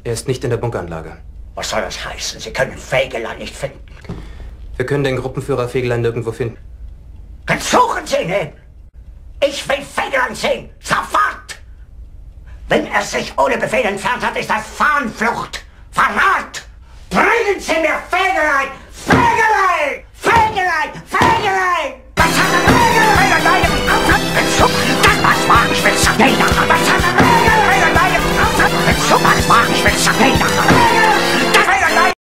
Er ist nicht in der Bunkeranlage. Was soll das heißen? Sie können Fegelein nicht finden. Wir können den Gruppenführer Fegelein nirgendwo finden. Dann suchen Sie ihn hin! Ich will Fegelein sehen! Sofort! Wenn er sich ohne Befehl entfernt hat, ist das Fahnenflucht! Verrat! Bringen Sie mir Fegelein! Fegelein! Fegelein! Fegelein!